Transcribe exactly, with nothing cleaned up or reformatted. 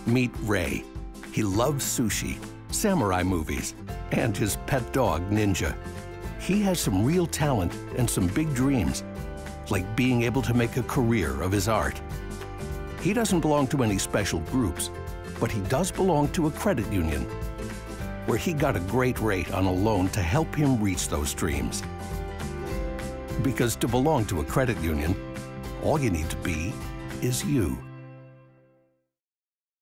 Meet Ray. He loves sushi, samurai movies, and his pet dog, Ninja. He has some real talent and some big dreams, like being able to make a career of his art. He doesn't belong to any special groups, but he does belong to a credit union, where he got a great rate on a loan to help him reach those dreams. Because to belong to a credit union, all you need to be is you.